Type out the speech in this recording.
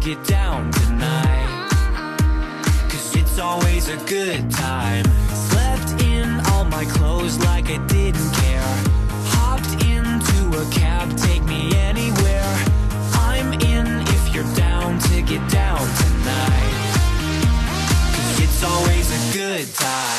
get down tonight, 'cause it's always a good time. Slept in all my clothes like I didn't care. Hopped into a cab, take me anywhere. I'm in if you're down to get down tonight, 'cause it's always a good time.